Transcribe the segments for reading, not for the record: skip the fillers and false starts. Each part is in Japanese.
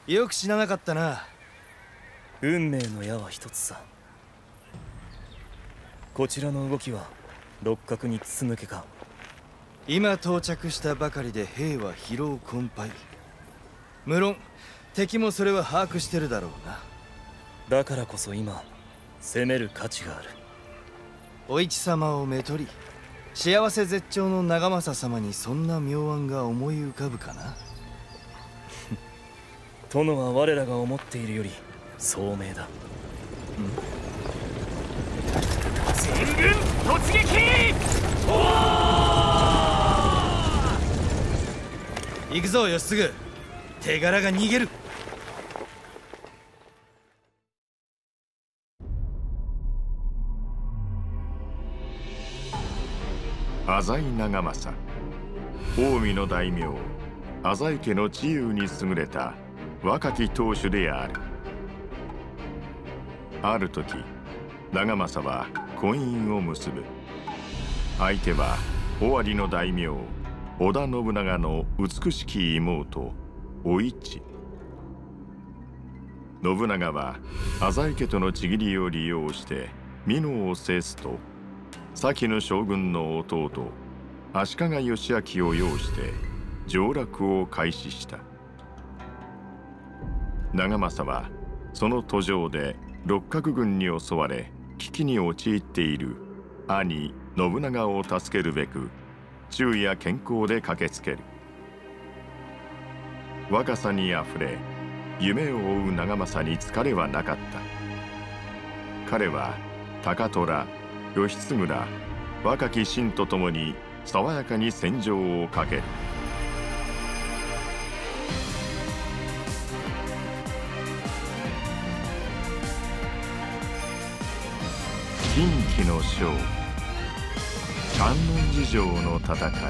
よく死ななかったな。 運命の矢は一つさ。こちらの動きは六角に筒抜けか。 今到着したばかりで兵は疲労困憊。無論敵もそれは把握してるだろうな。 だからこそ今攻める価値がある。 お市様をめとり幸せ絶頂の長政様にそんな妙案が思い浮かぶかな。 殿は我らが思っているより聡明だ。 全軍突撃！ 行くぞ義継、手柄が逃げる。 浅井長政、近江の大名浅井家の知勇に優れた若き当主である。ある時長政は婚姻を結ぶ。相手は尾張の大名織田信長の美しき妹お市。信長は浅井家との契りを利用して美濃を制すと、先の将軍の弟足利義昭を擁して上洛を開始した。長政はその途上で六角軍に襲われ危機に陥っている兄信長を助けるべく昼夜健康で駆けつける。若さにあふれ夢を追う長政に疲れはなかった。彼は高虎、義経ら若き臣と共に爽やかに戦場をかける。近畿の将観音寺城の戦い。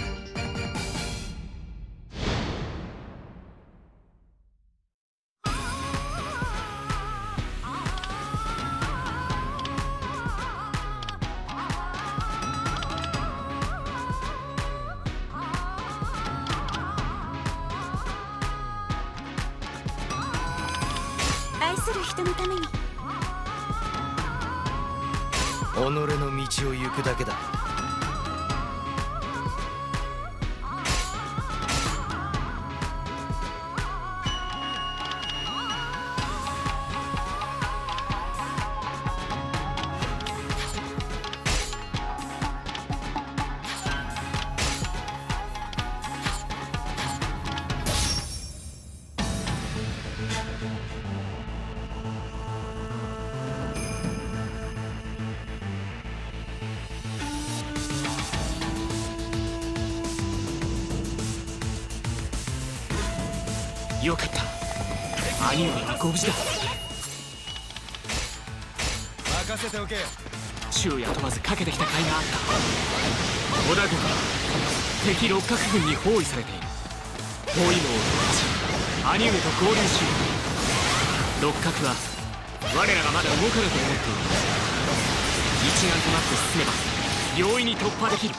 愛する人のために。 己の道を行くだけだ。 よかった、兄上はご無事だ。 任せておけ。 昼夜問わずかけてきた甲斐があった。織田軍は敵六角軍に包囲されている。包囲網を突破し兄上と合流しよう。六角は我らがまだ動かぬと思っている。一丸となって進めば容易に突破できる。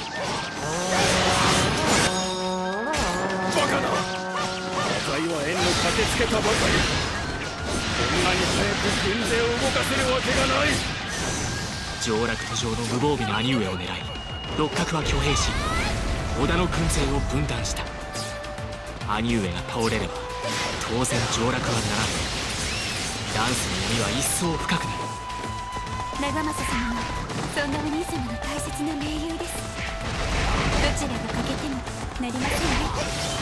バカな、浅井は縁の駆けつけたばかり。こんなに早く軍勢を動かせるわけがない。 上洛途上の無防備な兄上を狙い六角は挙兵し織田の軍勢を分断した。兄上が倒れれば当然上洛はならぬ。ダンスの闇は一層深くなる。 長政様はそんなお兄様の大切な盟友です。どちらが欠けてもなりませんね。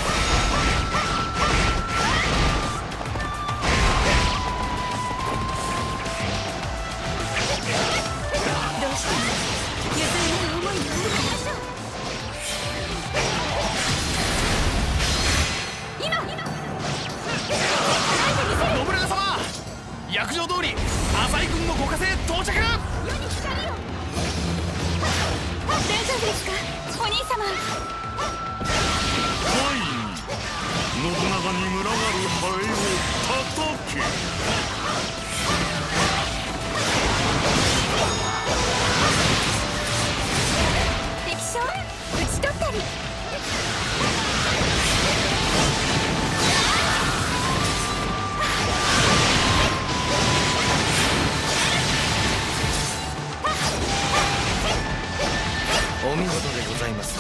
どうしても譲れない思いがあるからでしょう。 信長様、約定通り浅井軍のご家政到着。 世に光を。大丈夫ですかお兄様。 はい、信長に群がるハエを叩け。 敵将討ち取ったり。 お見事でございます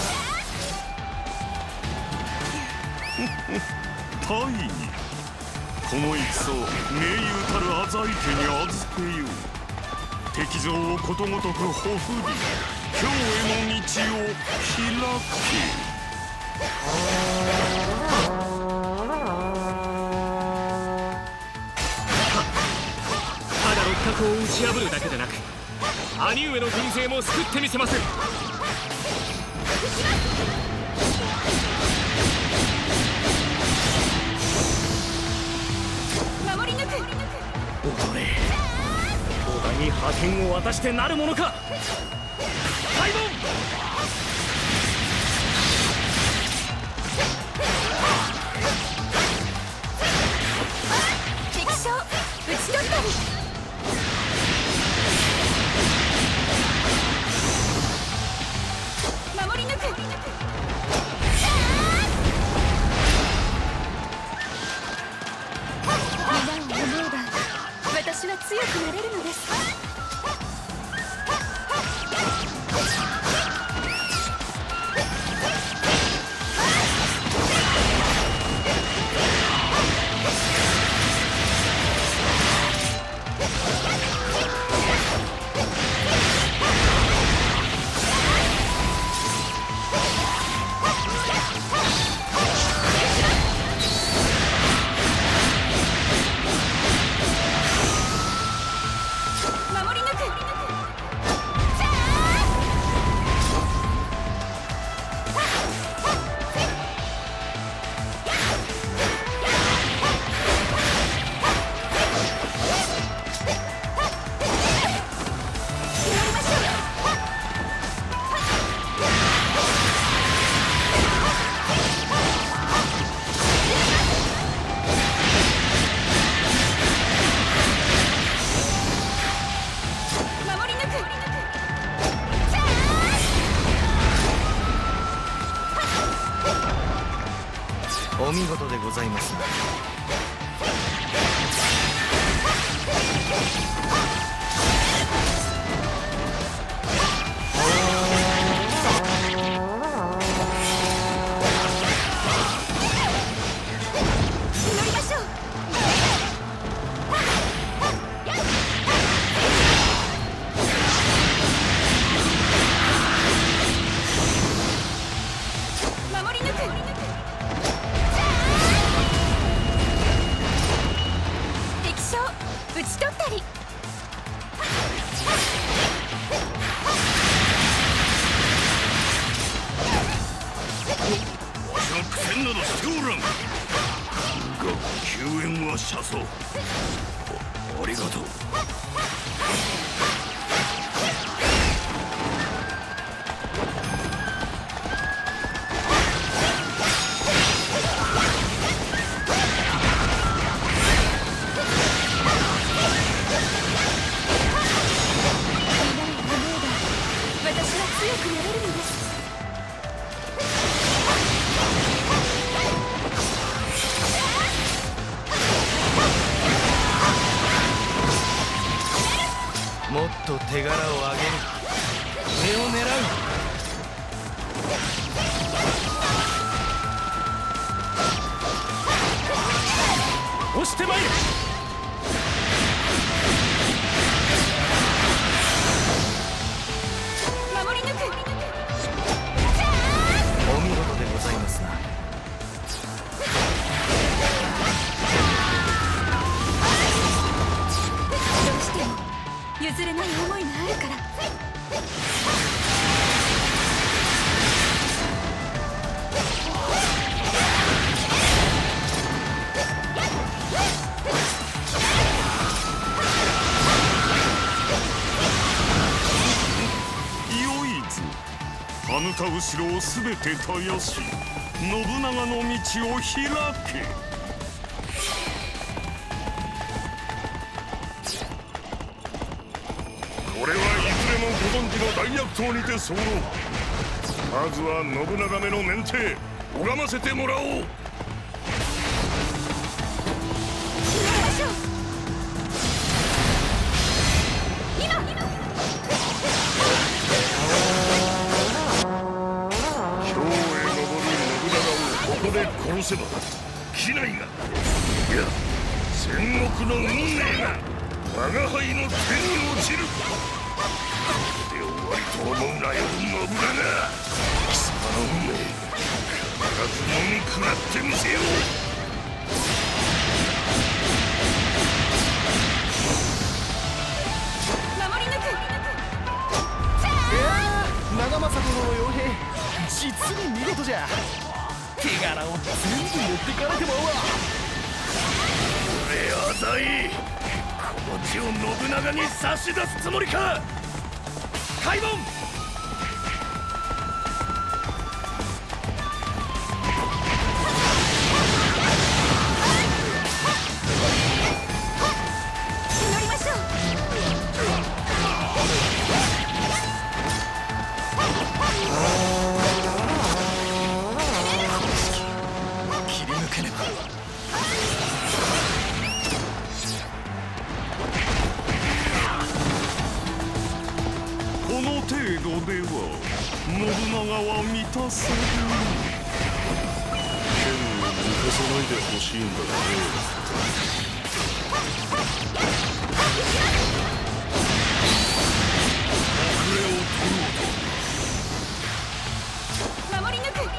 大義、この戦を盟友たる浅井家に預けよう。敵情をことごとくほふり、京への道を開け。 ただ六角を打ち破るだけでなく兄上の軍勢も救ってみせます。 守り抜く。 踊れ。織田に覇権を渡してなるものか。開門。 敵将打ち取ったり。守り抜く。皆を思えば私は強くなれるのです。 お見事でございます。 ありがとう。 私は強くなれるのです。 もっと手柄を上げる。上を狙う。押してまいる。 守り抜く。 お見事でございますな。 どうしても譲れない思いがあるから。 よいぞ。歯向かう城をすべて絶やし、信長の道を開け。これはいずれもご存知の大悪党にて候。まずは信長めの免停拝ませてもらおう。 今せば機内が、いや戦国の運命が我が輩の手に落ちる。これで終わりと思うなよ信長。貴様の運命必ず飲み食らってみせよう。 守り抜く。 いやー、長政殿の傭兵実に見事じゃ。手柄を全部持ってかれてまうわ。 俺浅井、この地を信長に差し出すつもりか。開門。 乗りましょう。 切り抜けねば。 この程度では信長は満たせる。剣を抜かさないでほしいんだがね。遅れを取ろうと。 守り抜く。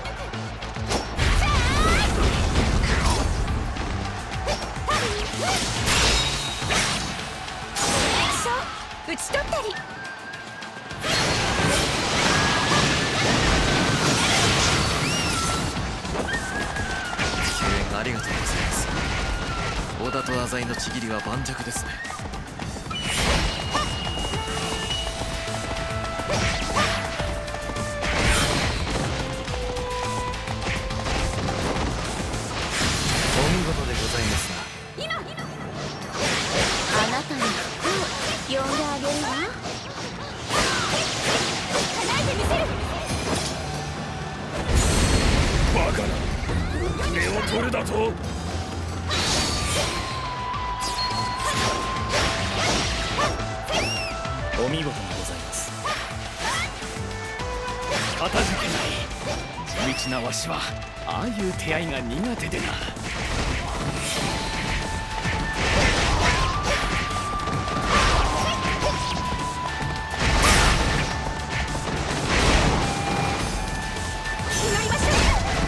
敵将討ち取ったり。 救援ありがとうございます。織田と浅井のちぎりは盤石ですね。お見事でございますな。 あなたの服を呼んであげるわ。叶えてみせる。 バカな、目を取るだと。 お見事でございます。 かたじけない。地道なわしはああいう手合いが苦手でな。 乗りましょう。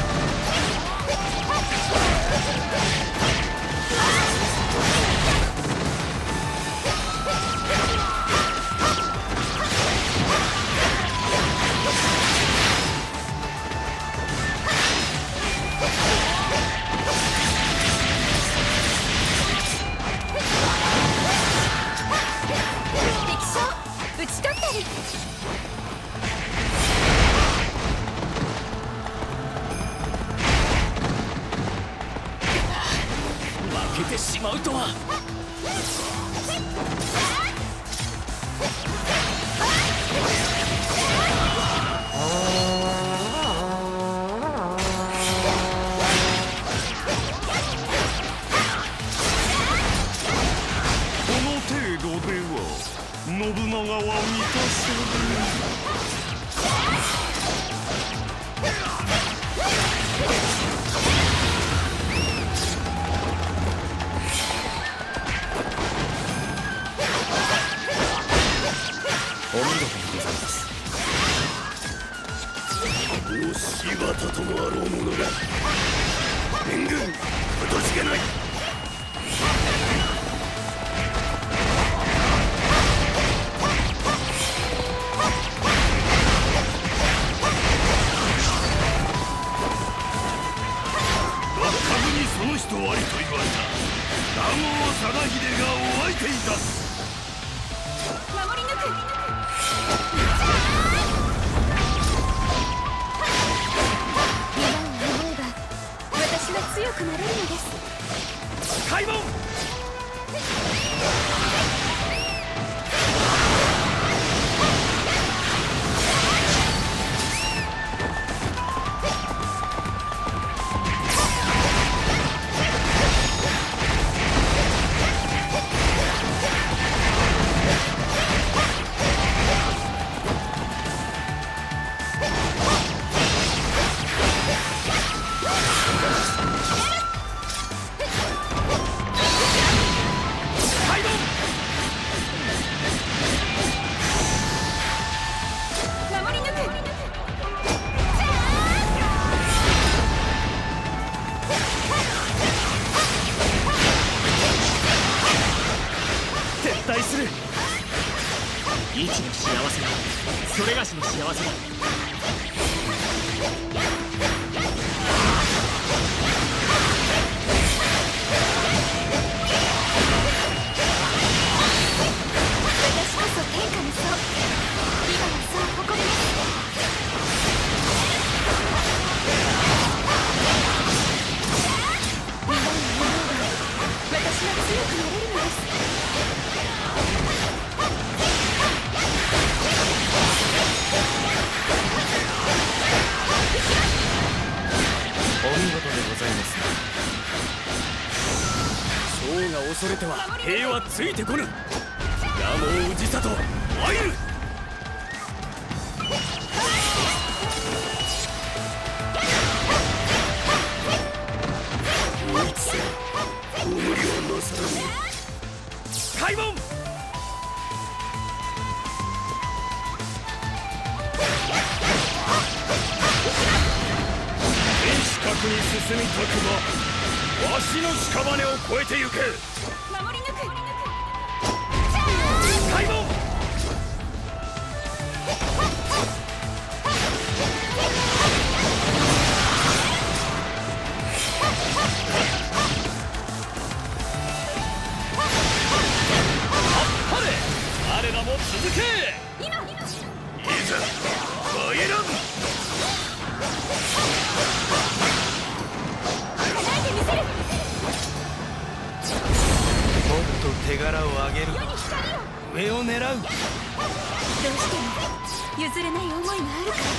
敵将討ち取ったり。 負けてしまうとは。 この程度では信長は満たせる。 お見事でございます。 お柴田ともあろう者が援軍かたじけない。その人ありと言われた打網貞秀がお相手いたす。 守り抜く。今を思えば私は強くなれるのです。 開門。 イチの幸せだ。それがしの幸せだ。 私こそ天下の僧。今はそう誇ります。皆の思うが私は強くなれるのです。 お見事でございます。 将が恐れては兵はついてこぬ。やもう氏里参る。 おいつさん、ご無理はなさらぬ。 開門。 近くに進みたくば、わしの屍を越えてゆけ。 守り抜く。 開門。あっぱれ。我らも続け。 今。 いざ参らん。 叩いてみせる。 もっと手柄を上げる。 世に光を。 上を狙う。 どうしても譲れない思いがあるから。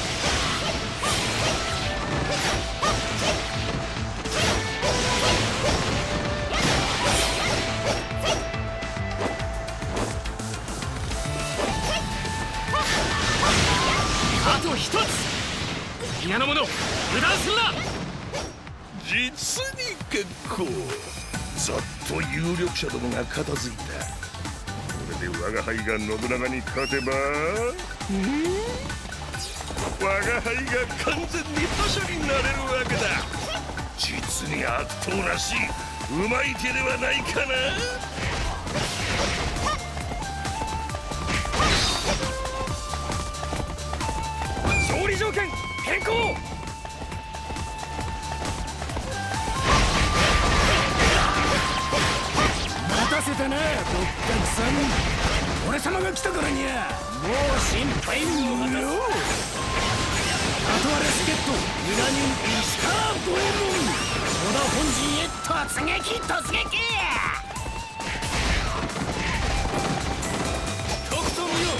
あと一つ。皆の者、油断するな。 実に結構。ざっと有力者どもが片付いた。これで我が輩が信長に勝てば、我が輩が完全に覇者になれるわけだ。実に悪党らしいうまい手ではないかな。 勝利条件変更。 待たせたな、六角さん。俺様が来たからにゃもう心配無用。後割れ助っ人伊賀人石川五右衛門、織田本陣へ突撃。とくと見よ。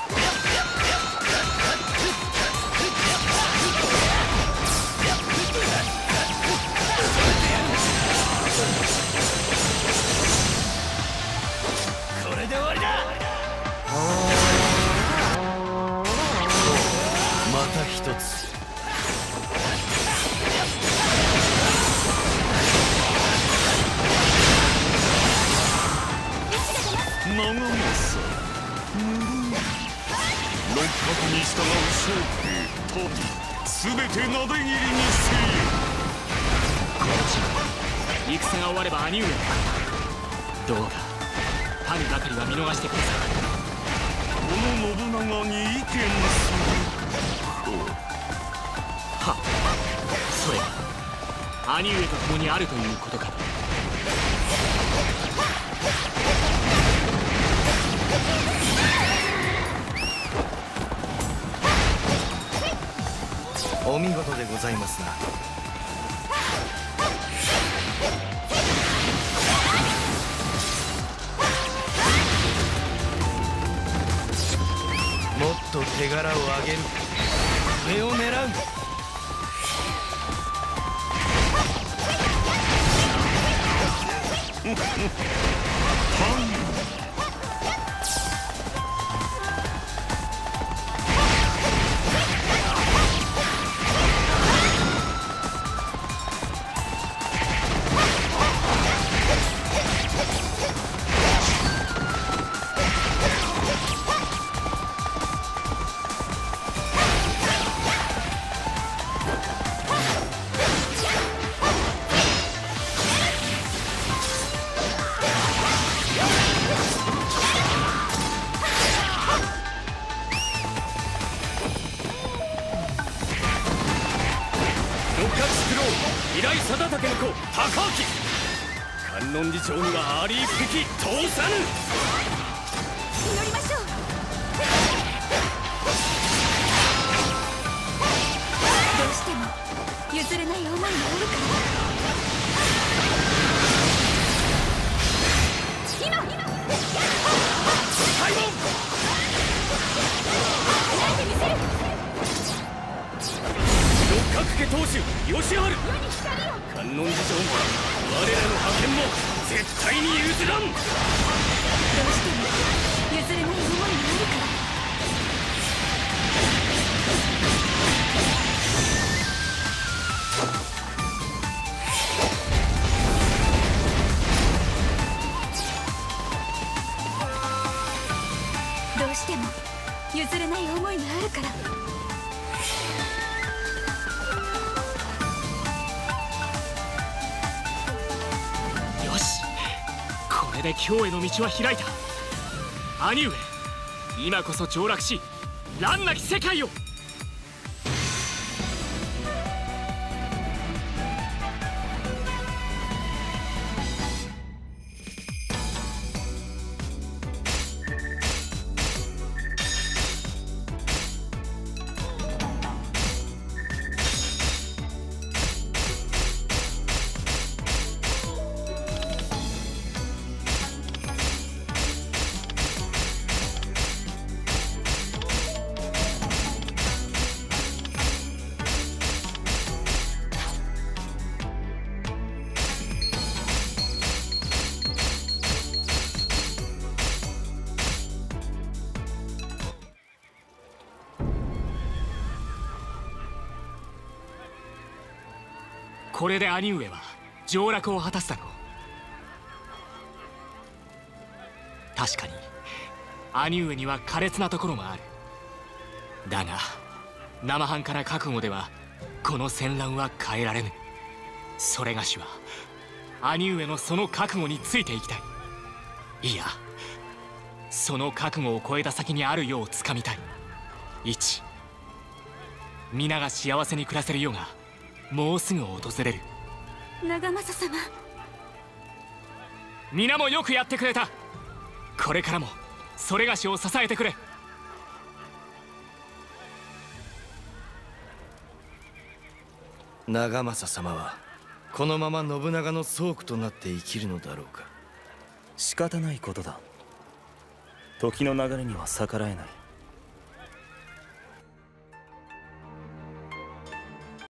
これで終わりだ。 また一つ。 長政、六角に従う将兵とすべてなで切りにせよ。 この地戦が終われば兄上。どうか民ばかりは見逃してください。 この信長に意見するはっ、それが兄上と共にあるということか。 お見事でございますな。もっと手柄を上げる。上を狙う。 忠武の子高明、観音寺町にはあり一匹通さぬ。 祈りましょう。どうしても譲れない思いがあるから。今開門。 開いてみせる。 六角家当主吉春、観音寺城も我らの覇権も絶対に譲らん。 どうしても譲れない思いがあるから。どうしても譲れない思いがあるから。 よし、これで今日への道は開いた。兄上、今こそ上洛し乱なき世界を。これで兄上は上洛を果たすだろう。確かに兄上には苛烈なところもある。だが生半可な覚悟ではこの戦乱は変えられぬ。それがしは兄上のその覚悟についていきたい。いや、その覚悟を超えた先にあるようつかみたい。一、皆が幸せに暮らせる世がもうすぐ訪れる。 長政様、 皆もよくやってくれた。これからもそれがしを支えてくれ。 長政様はこのまま信長の倉庫となって生きるのだろうか。 仕方ないことだ。時の流れには逆らえない。